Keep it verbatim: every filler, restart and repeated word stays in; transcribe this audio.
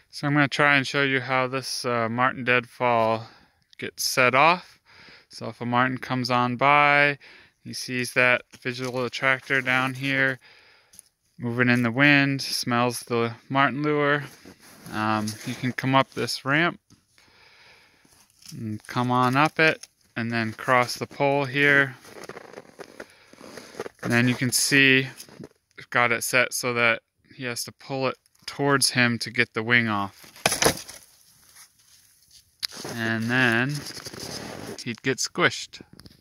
So I'm going to try and show you how this uh, Marten deadfall gets set off. So if a Marten comes on by, he sees that visual attractor down here moving in the wind, smells the Marten lure. Um, you can come up this ramp and come on up it and then cross the pole here. And then you can see I've got it set so that he has to pull it towards him to get the wing off. And then he'd get squished.